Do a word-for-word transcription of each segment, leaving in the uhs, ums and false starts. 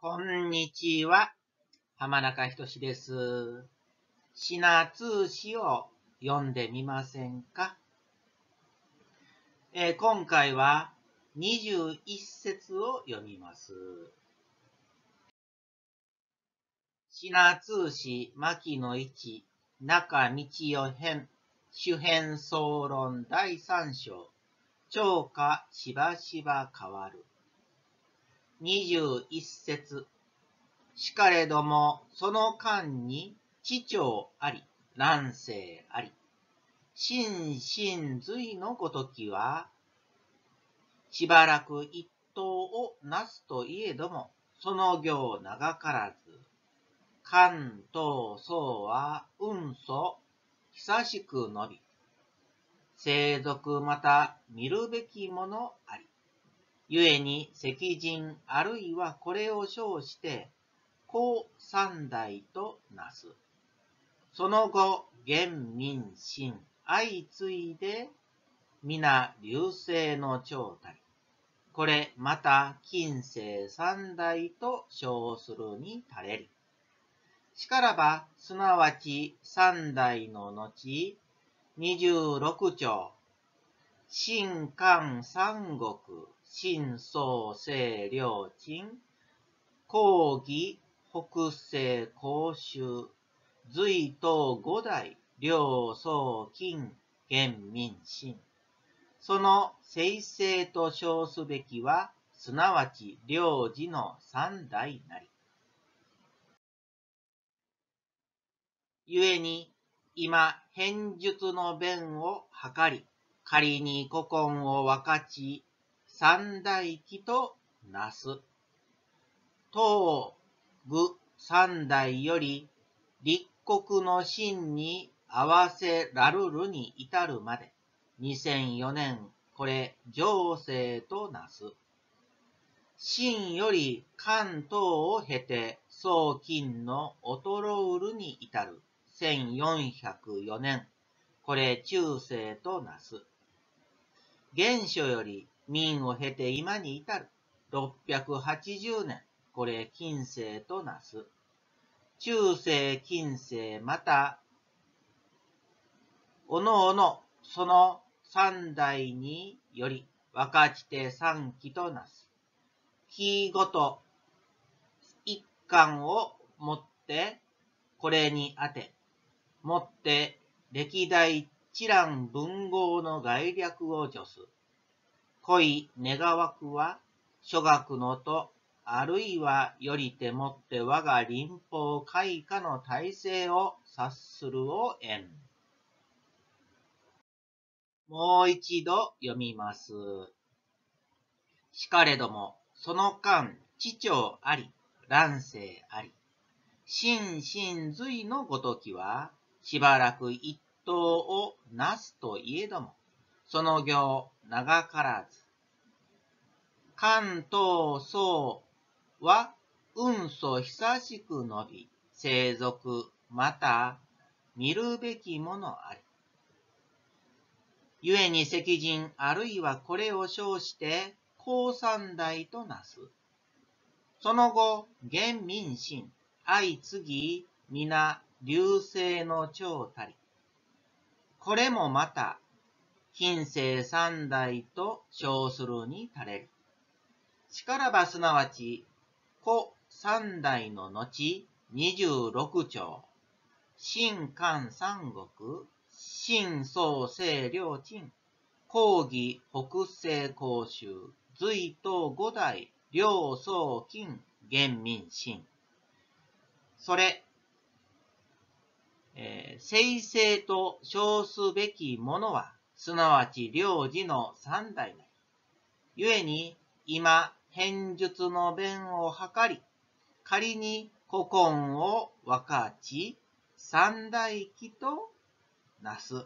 こんにちは、浜中仁です。品通詩を読んでみませんか？えー、今回はにじゅういっ節を読みます。品通詩牧野一中道代編主編総論だいさん章聴歌しばしば変わる。にじゅういっ節しかれども、その間に、知長あり、乱世あり。心身髄のごときは、しばらく一刀をなすといえども、その行長からず。関東宋は運祖、久しく伸び。世俗また見るべきものあり。故に石人あるいはこれを称して、後三代となす。その後、元民心相次いで、皆流星の長たり。これまた近世三代と称するに足れり。しからば、すなわち三代の後、二十六朝、新漢三国、新宋清両陳、後義、北西甲州、隋東五代、両宋金、元民心。その清々と称すべきは、すなわち両寺の三代なり。故に、今、変術の弁を図り、仮に古今を分かち、三代記となす。東武三代より、立国の真に合わせらるるに至るまで、にせんよねん、これ、上世となす。秦より関東を経て、宋金の衰うるに至る、せんよんひゃくよねん、これ、中世となす。元初より明を経て今に至る、ろっぴゃくはちじゅうねん、これ、近世となす。中世、近世、また、おのおの、その三代により、分かちて三期となす。期ごと、一巻をもって、これに当て、もって、歴代知覧文豪の概略を助す。恋願わくは、諸学のと、あるいはよりてもって我が臨法開化の体制を察するをえん。もう一度読みます。しかれども、その間、知長あり、乱世あり。心身髄のごときは、しばらく一刀をなすといえども、その行長からず。関東宋は、運祖久しく伸び、世俗、また、見るべきものあり。故に石人あるいはこれを称して、後三代となす。その後、元民心、相次ぎ、皆、流星の長たり。これもまた、近世三代と称するに足れる。しからばすなわち、古三代の後、二十六朝、新漢三国、新宋清両陳、後義北西甲州、隋東五代、両宋金、元民心。それ、えー、清々と称すべきものは、すなわち両寺の三代なり。故に、今、変術の弁を図り、仮に古今を分かち、三代記となす。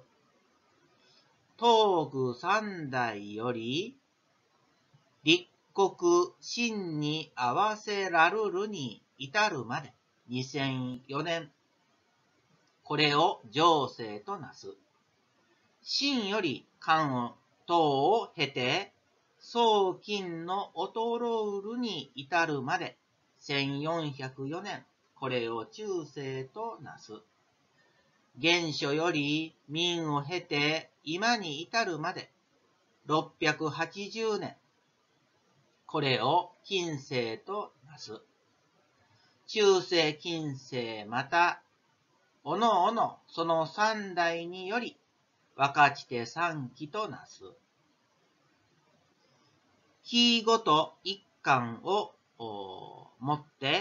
東具三代より、立国真に合わせらるるに至るまで、にせんよねん、これを上世となす。秦より関東を経て、宋金の衰うるに至るまで、 せんよんひゃくよねん、これを中世となす。原初より明を経て今に至るまでろっぴゃくはちじゅうねん、これを近世となす。中世、近世、また、おのおのその三代により、分かちて三期となす。期ごと一巻をもって、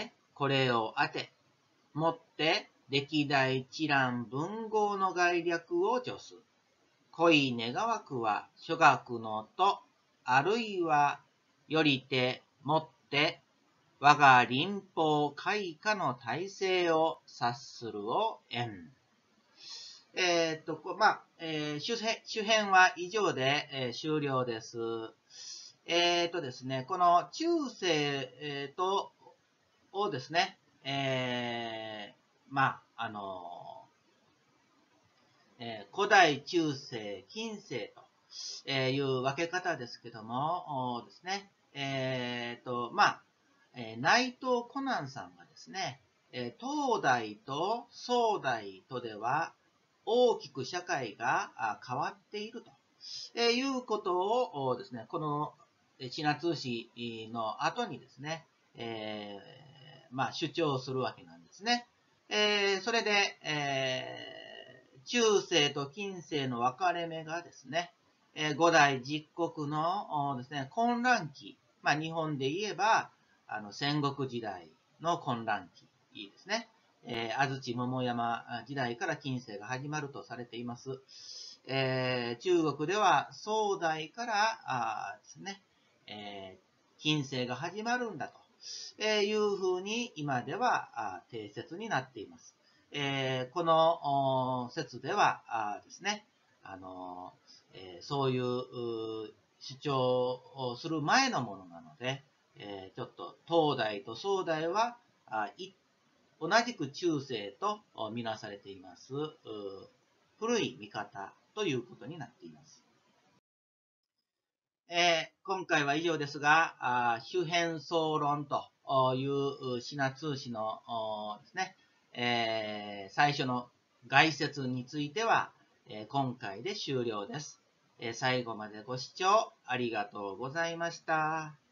これを当て、もって歴代知覧文豪の概略を助す。恋願わくは諸学のと、あるいはよりてもって、我が臨法開化の体制を察するをえん。えー、っと、まあ、えー、主編、主編は以上で、えー、終了です。えー、っとですね、この中世、えー、と、をですね、えー、まあ、あのえー、古代、中世、近世という分け方ですけども、ですね、えー、と、まあ、えー、内藤コナンさんがですね、えー、東大と宋代とでは大きく社会が変わっているということをですね、この品通史の後にですね、えー、まあ、主張するわけなんですね。えー、それで、えー中世と近世の分かれ目がですね、えー、五代十国のですね、混乱期、まあ日本で言えば、あの戦国時代の混乱期いいですね。えー、安土桃山時代から近世が始まるとされています。えー、中国では宋代からあですね、えー、近世が始まるんだというふうに今では定説になっています。えー、この説ではですね、あのえー、そういう主張をする前のものなので、えー、ちょっと東大と宋大は同じく中世とみなされています古い見方ということになっています。えー、今回は以上ですが、主編総論という品通史のですね、えー、最初の概説については、えー、今回で終了です、えー。最後までご視聴ありがとうございました。